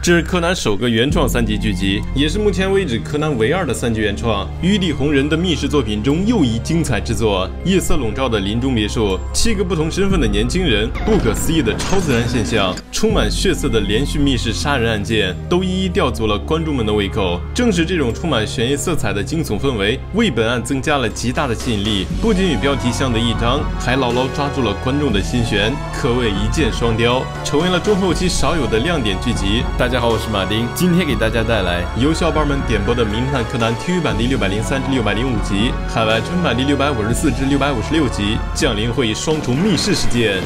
这是柯南首个原创3集剧集，也是目前为止柯南唯2的3集原创。玉帝弘人的密室作品中又一精彩之作，夜色笼罩的林中别墅，7个不同身份的年轻人，不可思议的超自然现象，充满血色的连续密室杀人案件，都一一吊足了观众们的胃口。正是这种充满悬疑色彩的惊悚氛围，为本案增加了极大的吸引力，不仅与标题相得益彰，还牢牢抓住了观众的心弦，可谓一箭双雕，成为了中后期少有的亮点剧集。大家好，我是马丁，今天给大家带来由小伙伴们点播的《名侦探柯南》TV 版第603至605集，海外春版第654至656集，降临会双重密室事件。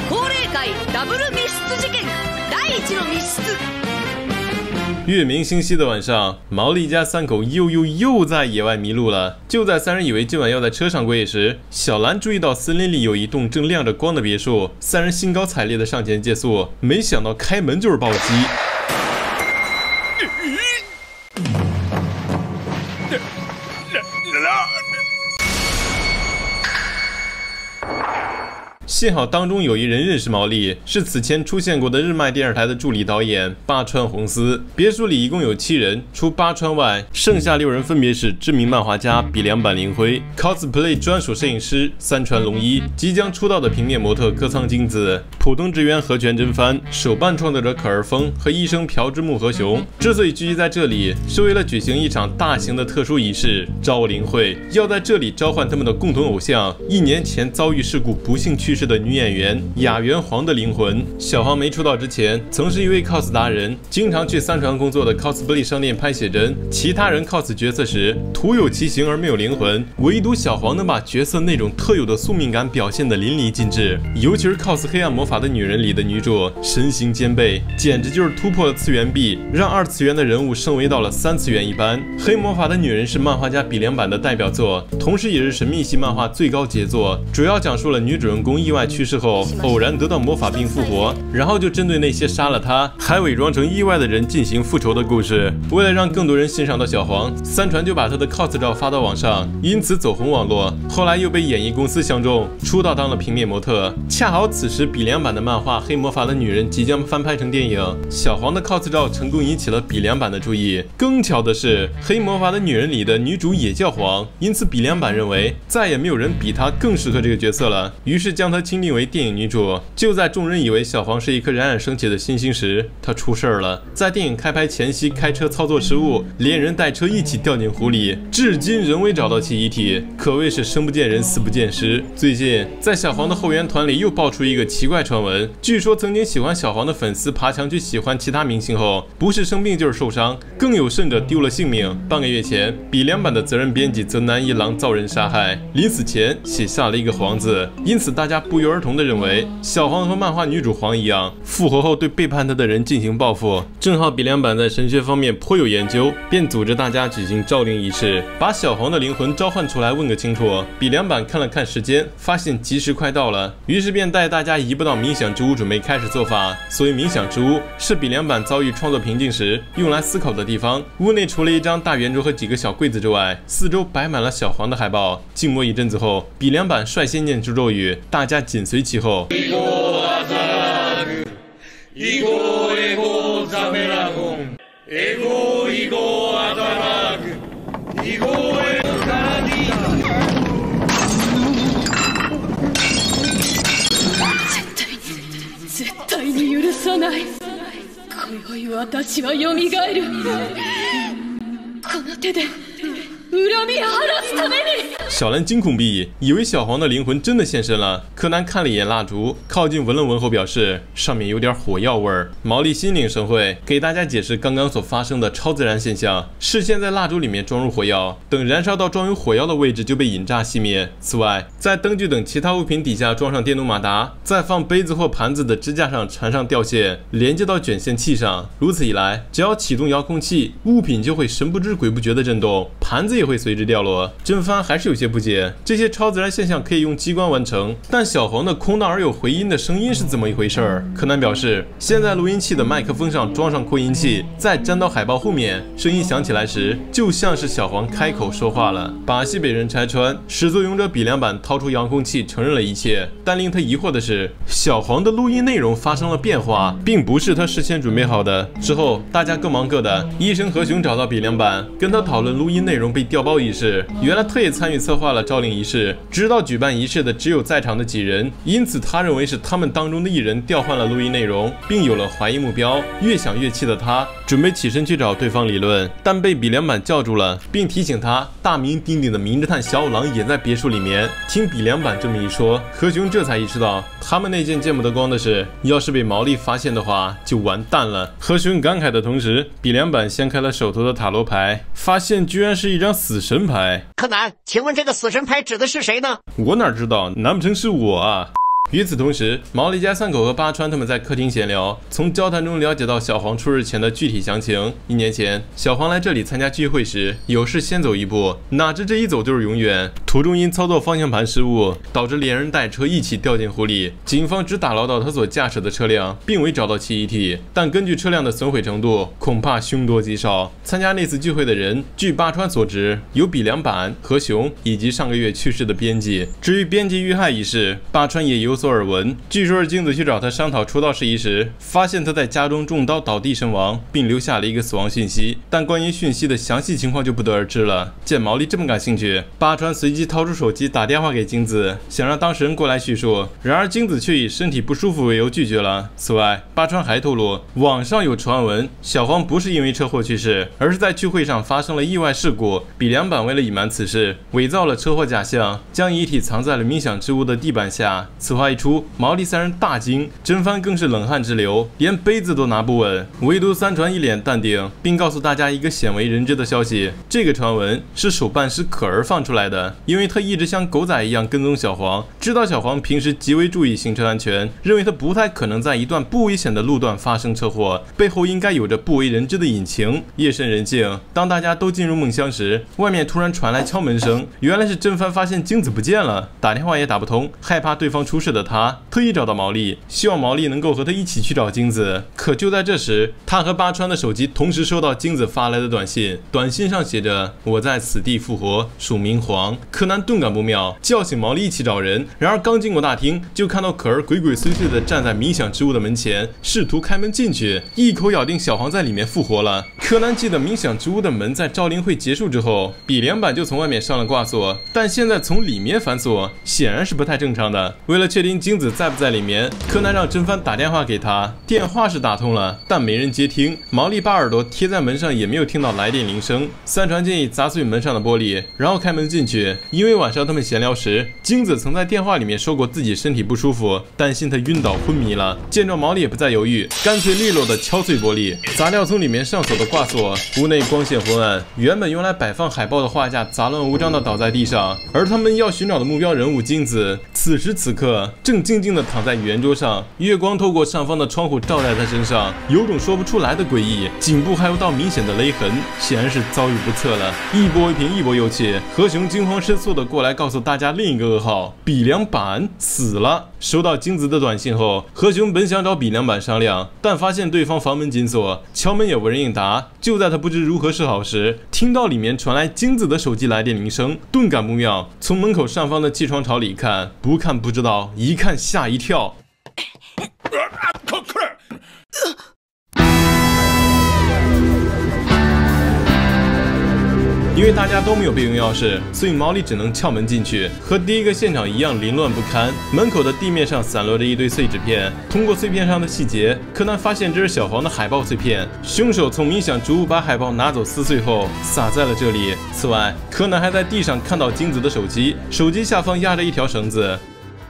月明星稀的晚上，毛利一家3口又在野外迷路了。就在3人以为今晚要在车上过夜时，小兰注意到森林里有一栋正亮着光的别墅，3人兴高采烈地上前借宿，没想到开门就是暴击。幸好当中有一人认识毛利，是此前出现过的日漫电视台的助理导演八川宏司。别墅里一共有7人，除八川外，剩下6人分别是知名漫画家比良坂绫辉、cosplay 专属摄影师三川龙一、即将出道的平面模特歌仓京子、普通职员河泉真帆、手办创作者可儿风和医生朴之木和雄。之所以聚集在这里，是为了举行一场大型的特殊仪式——招灵会，要在这里召唤他们的共同偶像，1年前遭遇事故不幸去世的女演员雅原黄的灵魂。小黄没出道之前，曾是一位 cos 达人，经常去三船工作的 cosplay 商店拍写真。其他人 cos 角色时，徒有其形而没有灵魂，唯独小黄能把角色那种特有的宿命感表现得淋漓尽致。尤其是 cos 黑暗魔法的女人里的女主，身形兼备，简直就是突破了次元壁，让2次元的人物升维到了3次元一般。黑魔法的女人是漫画家比良坂的代表作，同时也是神秘系漫画最高杰作，主要讲述了女主人公意外去世后偶然得到魔法并复活，然后就针对那些杀了他还伪装成意外的人进行复仇的故事。为了让更多人欣赏到小黄，三船就把他的 cos 照发到网上，因此走红网络。后来又被演艺公司相中，出道当了平面模特。恰好此时比良坂的漫画《黑魔法的女人》即将翻拍成电影，小黄的 cos 照成功引起了比良坂的注意。更巧的是，《黑魔法的女人》里的女主也叫黄，因此比良坂认为再也没有人比她更适合这个角色了，于是将她钦定为电影女主。就在众人以为小黄是一颗冉冉升起的新星时，她出事儿了。在电影开拍前夕开车操作失误，连人带车一起掉进湖里，至今仍未找到其遗体，可谓是生不见人死不见尸。最近在小黄的后援团里又爆出一个奇怪传闻，据说曾经喜欢小黄的粉丝爬墙去喜欢其他明星后，不是生病就是受伤，更有甚者丢了性命。半个月前，比良坂的责任编辑泽南一郎遭人杀害，临死前写下了一个黄字，因此大家不约而同地认为小黄和漫画女主黄一样，复活后对背叛他的人进行报复。正好比良坂在神学方面颇有研究，便组织大家举行召灵仪式，把小黄的灵魂召唤出来问个清楚。比良坂看了看时间，发现吉时快到了，于是便带大家移步到冥想之屋，准备开始做法。所谓冥想之屋，是比良坂遭遇创作瓶颈时用来思考的地方。屋内除了一张大圆桌和几个小柜子之外，四周摆满了小黄的海报。静默一阵子后，比良坂率先念出咒语，大家紧随其后。 絶対に許さない。今宵私はよみがえる。この手で恨み晴らすために。 小兰惊恐毕矣，以为小黄的灵魂真的现身了。柯南看了一眼蜡烛，靠近闻了闻后表示上面有点火药味儿。毛利心领神会，给大家解释刚刚所发生的超自然现象，是先在蜡烛里面装入火药，等燃烧到装有火药的位置就被引炸熄灭。此外，在灯具等其他物品底下装上电动马达，在放杯子或盘子的支架上缠上吊线，连接到卷线器上。如此一来，只要启动遥控器，物品就会神不知鬼不觉的震动，盘子也会随之掉落。真帆还是有些不解，这些超自然现象可以用机关完成，但小黄的空荡而有回音的声音是怎么一回事儿？柯南表示，现在录音器的麦克风上装上扩音器，再粘到海报后面，声音响起来时，就像是小黄开口说话了。把戏被人拆穿，始作俑者比良版掏出遥控器承认了一切，但令他疑惑的是，小黄的录音内容发生了变化，并不是他事先准备好的。之后大家各忙各的，医生和熊找到比良版，跟他讨论录音内容被调包一事。原来他也参与策划了招领仪式，知道举办仪式的只有在场的几人，因此他认为是他们当中的一人调换了录音内容，并有了怀疑目标。越想越气的他准备起身去找对方理论，但被比良版叫住了，并提醒他大名鼎鼎的名侦探小五郎也在别墅里面。听比良版这么一说，和熊这才意识到他们那件见不得光的事，要是被毛利发现的话就完蛋了。和熊感慨的同时，比良版掀开了手头的塔罗牌，发现居然是一张死神牌。 柯南，请问这个死神牌指的是谁呢？ 我哪知道，难不成是我啊？与此同时，毛利家三口和八川他们在客厅闲聊，从交谈中了解到小黄出事前的具体详情。1年前，小黄来这里参加聚会时，有事先走一步，哪知这一走就是永远。途中因操作方向盘失误，导致连人带车一起掉进湖里。警方只打捞到他所驾驶的车辆，并未找到其遗体，但根据车辆的损毁程度，恐怕凶多吉少。参加那次聚会的人，据八川所知，有比良版、和熊以及上个月去世的编辑。至于编辑遇害一事，八川也有所耳闻，据说是镜子去找他商讨出道事宜时，发现他在家中中刀倒地身亡，并留下了一个死亡讯息，但关于讯息的详细情况就不得而知了。见毛利这么感兴趣，八川随即掏出手机打电话给京子，想让当事人过来叙述，然而京子却以身体不舒服为由拒绝了。此外，八川还透露，网上有传闻小黄不是因为车祸去世，而是在聚会上发生了意外事故。比良版为了隐瞒此事，伪造了车祸假象，将遗体藏在了冥想之屋的地板下。此话一出，毛利三人大惊，真帆更是冷汗直流，连杯子都拿不稳。唯独三船一脸淡定，并告诉大家一个鲜为人知的消息：这个传闻是手办师可儿放出来的，因为他一直像狗仔一样跟踪小黄，知道小黄平时极为注意行车安全，认为他不太可能在一段不危险的路段发生车祸，背后应该有着不为人知的隐情。夜深人静，当大家都进入梦乡时，外面突然传来敲门声，原来是真帆发现京子不见了，打电话也打不通，害怕对方出事的他特意找到毛利，希望毛利能够和他一起去找京子。可就在这时，他和八川的手机同时收到京子发来的短信，短信上写着：我在此地复活，属明黄。柯南顿感不妙，叫醒毛利一起找人。然而刚经过大厅，就看到可儿鬼鬼祟祟地站在冥想之屋的门前，试图开门进去，一口咬定小黄在里面复活了。柯南记得冥想之屋的门在招灵会结束之后，比良版就从外面上了挂锁，但现在从里面反锁，显然是不太正常的。为了确定京子在不在里面，柯南让真帆打电话给他，电话是打通了，但没人接听。毛利把耳朵贴在门上，也没有听到来电铃声。三船建议砸碎门上的玻璃，然后开门进去。因为晚上他们闲聊时，京子曾在电话里面说过自己身体不舒服，担心他晕倒昏迷了。见状，毛利也不再犹豫，干脆利落的敲碎玻璃，砸掉从里面上锁的挂锁。屋内光线昏暗，原本用来摆放海报的画架杂乱无章的倒在地上，而他们要寻找的目标人物京子，此时此刻正静静地躺在圆桌上，月光透过上方的窗户照在他身上，有种说不出来的诡异，颈部还有道明显的勒痕，显然是遭遇不测了。一波未平一波又起，和熊惊慌失措地过来告诉大家另一个噩耗：比良版死了。收到京子的短信后，和熊本想找比良版商量，但发现对方房门紧锁，敲门也无人应答。就在他不知如何是好时，听到里面传来京子的手机来电铃声，顿感不妙，从门口上方的气窗朝里看，不看不知道，一看吓一跳。因为大家都没有备用钥匙，所以毛利只能撬门进去，和第一个现场一样凌乱不堪。门口的地面上散落着一堆碎纸片，通过碎片上的细节，柯南发现这是小黄的海报碎片。凶手从冥想之屋把海报拿走撕碎后，撒在了这里。此外，柯南还在地上看到京子的手机，手机下方压着一条绳子。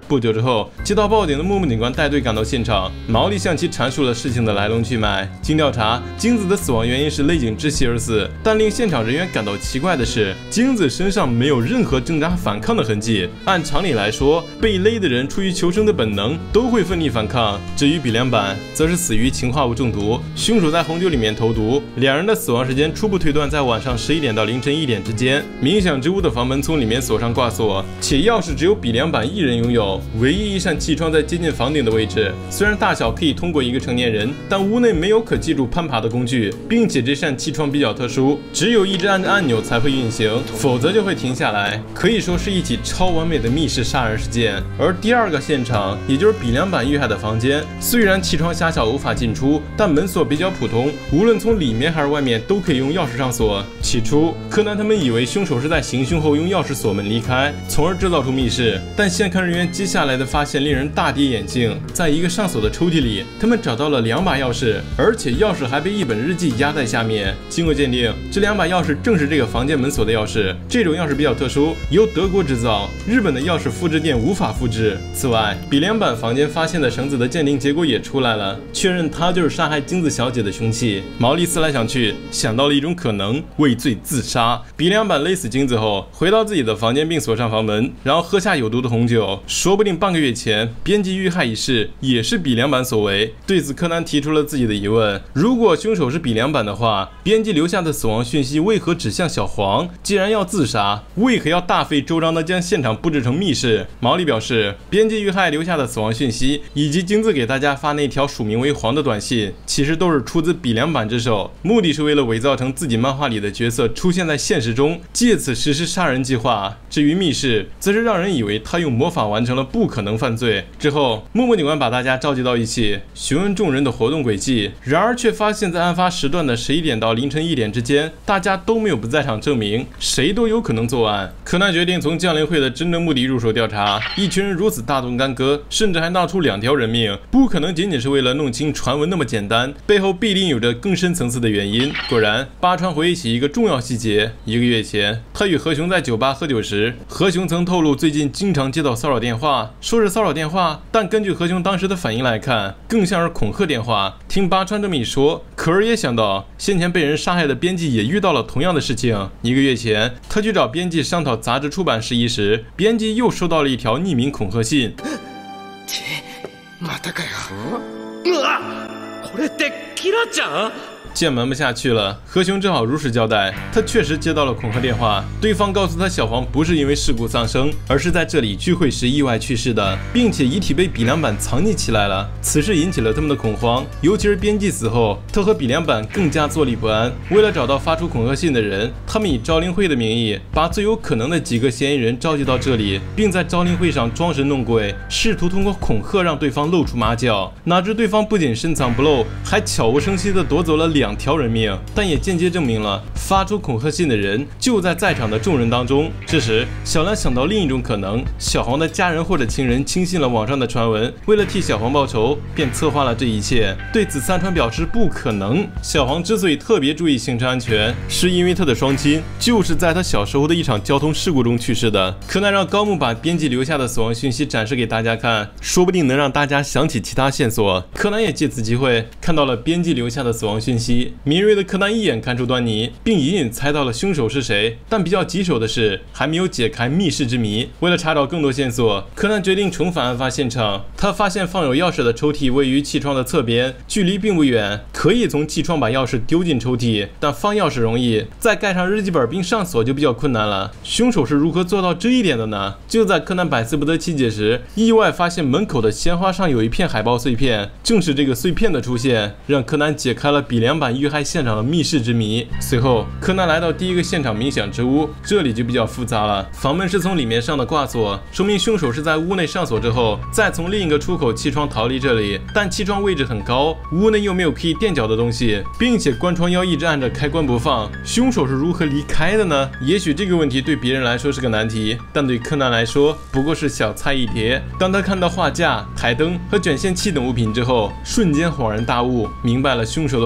不久之后，接到报警的木木警官带队赶到现场，毛利向其阐述了事情的来龙去脉。经调查，京子的死亡原因是勒颈窒息而死，但令现场人员感到奇怪的是，京子身上没有任何挣扎反抗的痕迹。按常理来说，被勒的人出于求生的本能都会奋力反抗。至于比良坂，则是死于氰化物中毒，凶手在红酒里面投毒。两人的死亡时间初步推断在晚上11点到凌晨1点之间。冥想之屋的房门从里面锁上挂锁，且钥匙只有比良坂一人拥有，唯一一扇气窗在接近房顶的位置。虽然大小可以通过一个成年人，但屋内没有可记录攀爬的工具，并且这扇气窗比较特殊，只有一直按着按钮才会运行，否则就会停下来。可以说是一起超完美的密室杀人事件。而第二个现场，也就是比良坂遇害的房间，虽然气窗狭小无法进出，但门锁比较普通，无论从里面还是外面都可以用钥匙上锁。起初，柯南他们以为凶手是在行凶后用钥匙锁门离开，从而制造出密室。但现勘人员接下来的发现令人大跌眼镜，在一个上锁的抽屉里，他们找到了2把钥匙，而且钥匙还被一本日记压在下面。经过鉴定，这2把钥匙正是这个房间门锁的钥匙。这种钥匙比较特殊，由德国制造，日本的钥匙复制店无法复制。此外，比良坂房间发现的绳子的鉴定结果也出来了，确认它就是杀害京子小姐的凶器。毛利思来想去，想到了一种可能，畏罪自杀。比良坂勒死京子后，回到自己的房间并锁上房门，然后喝下有毒的红酒。说不定半个月前，编辑遇害一事也是比良坂所为。对此，柯南提出了自己的疑问：如果凶手是比良坂的话，编辑留下的死亡讯息为何指向小黄？既然要自杀，为何要大费周章地将现场布置成密室？毛利表示，编辑遇害留下的死亡讯息，以及京子给大家发那条署名为黄的短信，其实都是出自比良坂之手，目的是为了伪造成自己漫画里的角色出现在现实中，借此实施杀人计划。至于密室，则是让人以为他用魔法完成了不可能犯罪。之后，木木警官把大家召集到一起，询问众人的活动轨迹，然而却发现，在案发时段的11点到凌晨1点之间，大家都没有不在场证明，谁都有可能作案。柯南决定从降临会的真正目的入手调查。一群人如此大动干戈，甚至还闹出2条人命，不可能仅仅是为了弄清传闻那么简单，背后必定有着更深层次的原因。果然，八川回忆起一个重要细节：1个月前，他与和雄在酒吧喝酒时，和雄曾透露最近经常接到骚扰电话，说是骚扰电话，但根据和雄当时的反应来看，更像是恐吓电话。听八川这么一说，可儿也想到先前被人杀害的编辑也遇到了同样的事情。1个月前，他去找编辑商讨杂志出版事宜时，编辑又收到了一条匿名恐吓信。 またかよ。これってキラちゃん？ 见瞒不下去了，和雄只好如实交代，他确实接到了恐吓电话，对方告诉他小黄不是因为事故丧生，而是在这里聚会时意外去世的，并且遗体被比良坂藏匿起来了。此事引起了他们的恐慌，尤其是编辑死后，他和比良坂更加坐立不安。为了找到发出恐吓信的人，他们以招灵会的名义，把最有可能的几个嫌疑人召集到这里，并在招灵会上装神弄鬼，试图通过恐吓让对方露出马脚。哪知对方不仅深藏不露，还悄无声息地夺走了2条人命，但也间接证明了发出恐吓信的人就在场的众人当中。这时，小兰想到另一种可能：小黄的家人或者情人轻信了网上的传闻，为了替小黄报仇，便策划了这一切。对此，三川表示不可能。小黄之所以特别注意行车安全，是因为他的双亲就是在他小时候的一场交通事故中去世的。柯南让高木把编辑留下的死亡讯息展示给大家看，说不定能让大家想起其他线索。柯南也借此机会看到了编辑留下的死亡讯息。敏锐的柯南一眼看出端倪，并隐隐猜到了凶手是谁，但比较棘手的是还没有解开密室之谜。为了查找更多线索，柯南决定重返案发现场。他发现放有钥匙的抽屉位于气窗的侧边，距离并不远，可以从气窗把钥匙丢进抽屉，但放钥匙容易，再盖上日记本并上锁就比较困难了。凶手是如何做到这一点的呢？就在柯南百思不得其解时，意外发现门口的鲜花上有一片海报碎片，正是这个碎片的出现，让柯南解开了比良坂遇害现场的密室之谜。随后，柯南来到第一个现场冥想之屋，这里就比较复杂了。房门是从里面上的挂锁，说明凶手是在屋内上锁之后，再从另一个出口气窗逃离这里。但气窗位置很高，屋内又没有可以垫脚的东西，并且关窗腰一直按着开关不放，凶手是如何离开的呢？也许这个问题对别人来说是个难题，但对柯南来说不过是小菜一碟。当他看到画架、台灯和卷线器等物品之后，瞬间恍然大悟，明白了凶手的诡计。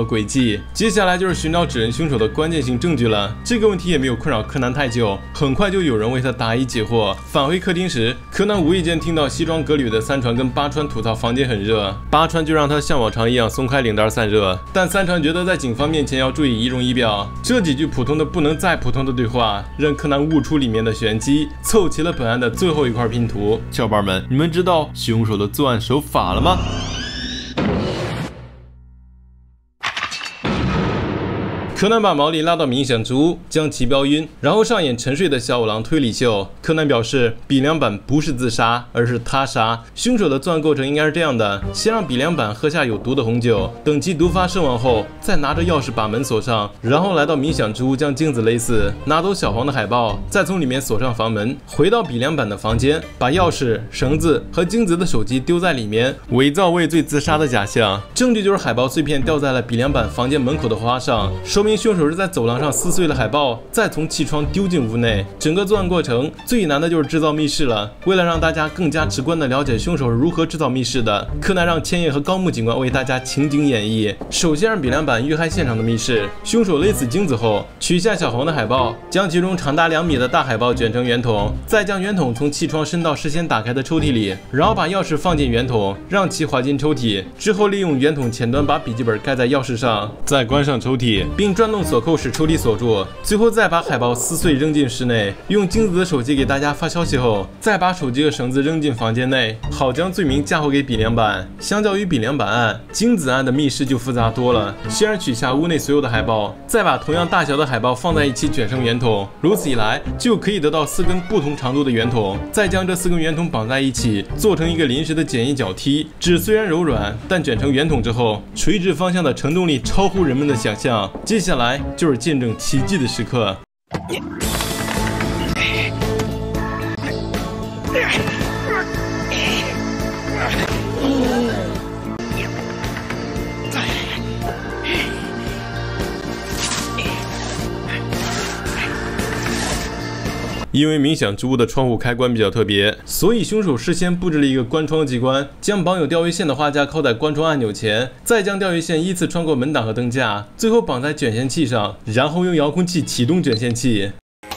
器。接下来就是寻找指认凶手的关键性证据了。这个问题也没有困扰柯南太久，很快就有人为他答疑解惑。返回客厅时，柯南无意间听到西装革履的三船跟八川吐槽房间很热，八川就让他像往常一样松开领带散热，但三船觉得在警方面前要注意仪容仪表。这几句普通的不能再普通的对话，让柯南悟出里面的玄机，凑齐了本案的最后一块拼图。小伙伴们，你们知道凶手的作案手法了吗？柯南把毛利拉到冥想之屋，将其标晕，然后上演沉睡的小五郎推理秀。柯南表示，比良坂不是自杀，而是他杀。凶手的作案过程应该是这样的：先让比良坂喝下有毒的红酒，等其毒发身亡后，再拿着钥匙把门锁上，然后来到冥想之屋将京子勒死，拿走小黄的海报，再从里面锁上房门，回到比良坂的房间，把钥匙、绳子和京子的手机丢在里面，伪造畏罪自杀的假象。证据就是海报碎片掉在了比良坂房间门口的花上，说明凶手是在走廊上撕碎了海报，再从气窗丢进屋内。整个作案过程最难的就是制造密室了。为了让大家更加直观地了解凶手是如何制造密室的，柯南让千叶和高木警官为大家情景演绎。首先让比良坂遇害现场的密室，凶手勒死京子后，取下小黄的海报，将其中长达2米的大海报卷成圆筒，再将圆筒从气窗伸到事先打开的抽屉里，然后把钥匙放进圆筒，让其滑进抽屉，之后利用圆筒前端把笔记本盖在钥匙上，再关上抽屉，并转动锁扣使抽屉锁住，最后再把海报撕碎扔进室内。用京子的手机给大家发消息后，再把手机和绳子扔进房间内，好将罪名嫁祸给比良坂。相较于比良坂案，京子案的密室就复杂多了。先是取下屋内所有的海报，再把同样大小的海报放在一起卷成圆筒，如此一来就可以得到4根不同长度的圆筒，再将这4根圆筒绑在一起，做成一个临时的简易脚踢。纸虽然柔软，但卷成圆筒之后，垂直方向的承重力超乎人们的想象。接下来就是见证奇迹的时刻。因为冥想之屋的窗户开关比较特别，所以凶手事先布置了一个关窗机关，将绑有钓鱼线的画架靠在关窗按钮前，再将钓鱼线依次穿过门挡和灯架，最后绑在卷线器上，然后用遥控器启动卷线器。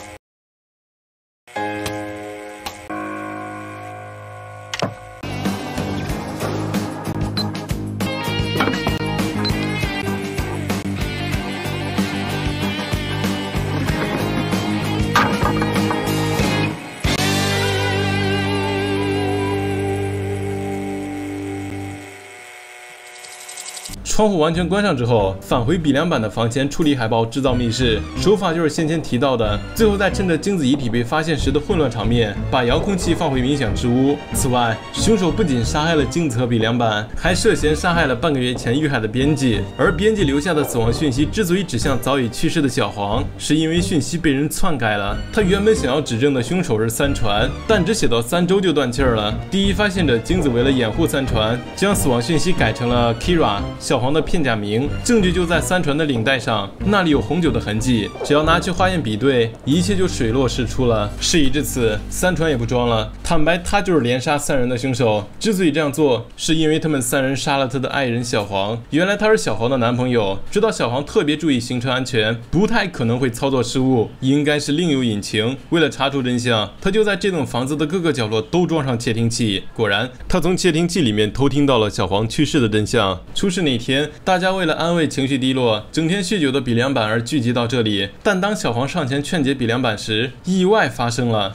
窗户完全关上之后，返回比良坂的房前处理海报，制造密室。手法就是先前提到的，最后再趁着京子遗体被发现时的混乱场面，把遥控器放回冥想之屋。此外，凶手不仅杀害了京子和比良坂，还涉嫌杀害了半个月前遇害的编辑。而编辑留下的死亡讯息之所以指向早已去世的小黄，是因为讯息被人篡改了。他原本想要指证的凶手是三船，但只写到3周就断气儿了。第一发现者京子为了掩护三船，将死亡讯息改成了 Kira 小黄的片假名，证据就在三船的领带上，那里有红酒的痕迹，只要拿去化验比对，一切就水落石出了。事已至此，三船也不装了，坦白他就是连杀3人的凶手。之所以这样做，是因为他们3人杀了他的爱人小黄。原来他是小黄的男朋友，知道小黄特别注意行车安全，不太可能会操作失误，应该是另有隐情。为了查出真相，他就在这栋房子的各个角落都装上窃听器。果然，他从窃听器里面偷听到了小黄去世的真相。出事那天，大家为了安慰情绪低落、整天酗酒的比良坂而聚集到这里，但当小黄上前劝解比良坂时，意外发生了。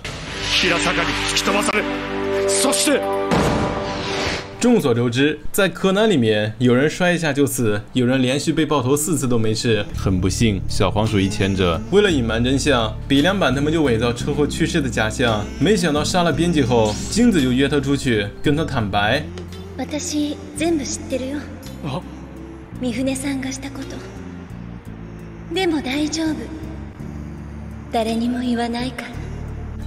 众所周知，在柯南里面，有人摔一下就死，有人连续被爆头4次都没事。很不幸，小黄属于前者。为了隐瞒真相，比良坂他们就伪造车祸去世的假象。没想到杀了编辑后，京子就约他出去，跟他坦白。 私全部知ってるよ。三船さんがしたこと。でも大丈夫。誰にも言わないから。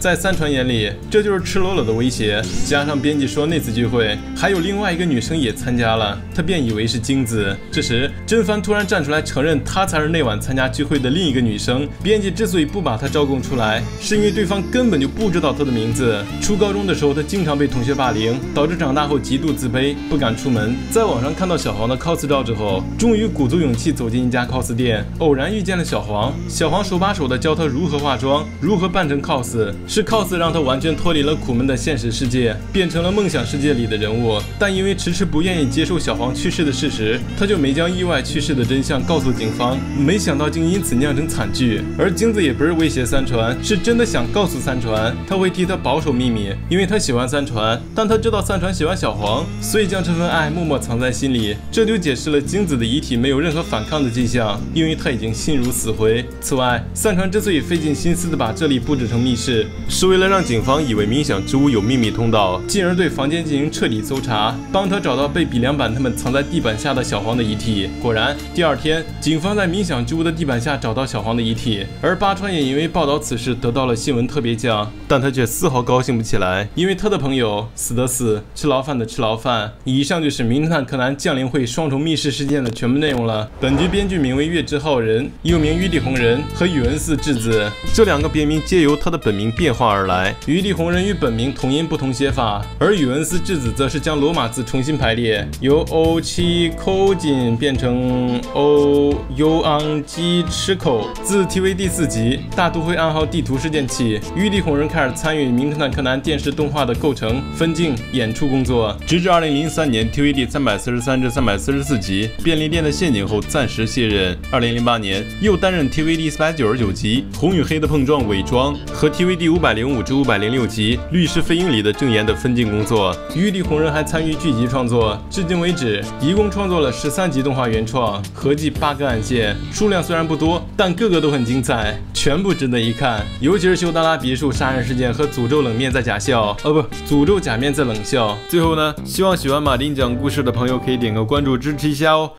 在三船眼里，这就是赤裸裸的威胁。加上编辑说那次聚会还有另外一个女生也参加了，他便以为是京子。这时真帆突然站出来承认她才是那晚参加聚会的另一个女生。编辑之所以不把她招供出来，是因为对方根本就不知道她的名字。初高中的时候，她经常被同学霸凌，导致长大后极度自卑，不敢出门。在网上看到小黄的 cos 照之后，终于鼓足勇气走进一家 cos 店，偶然遇见了小黄。小黄手把手的教她如何化妆，如何扮成 cos， 是 cos 让她完全脱离了苦闷的现实世界，变成了梦想世界里的人物。但因为迟迟不愿意接受小黄去世的事实，她就没将意外去世的真相告诉警方。没想到竟因此酿成惨剧。而京子也不是威胁三船，是真的想告诉三船，他会替他保守秘密，因为他喜欢三船，但他知道三船喜欢小黄，所以将这份爱默默藏在心里。这就解释了京子的遗体没有任何反抗的迹象，因为他已经心如死灰。此外，三船之所以费尽心思的把这里布置成密室，是为了让警方以为冥想之屋有秘密通道，进而对房间进行彻底搜查，帮他找到被比良坂他们藏在地板下的小黄的遗体。果然，第二天，警方在冥想之屋的地板下找到小黄的遗体，而八川也因为报道此事得到了新闻特别奖，但他却丝毫高兴不起来，因为他的朋友死的死，吃牢饭的吃牢饭。以上就是《名侦探柯南：降临会双重密室事件》的全部内容了。本剧编剧名为月之浩人，又名玉地弘人和宇文寺智子，这两个别名皆由他的本名变化而来。玉地弘人与本名同音不同写法，而宇文寺智子则是将罗马字重新排列，由 O 七口金变成 O U ang 鸡吃口。自 TV 第4集大都会暗号地图事件起，玉地弘人开始参与《名侦探柯南》电视动画的构成、分镜、演出工作，直至2003年 TV 第343至344集《便利店的陷阱》后暂时卸任。2008年又担任 TV 第499集《红与黑的碰撞》伪装和 TV 第505至506集《律师费英里的证言》的分镜工作。玉地弘人还参与剧集创作，至今为止一共创作了13集动画原创，合计8个案件，数量虽然不多，但个个都很精彩，全部值得一看。尤其是修达拉别墅杀人事件和诅咒冷面在假笑，诅咒假面在冷笑。最后呢，希望喜欢马丁讲故事的朋友可以点个关注支持一下哦。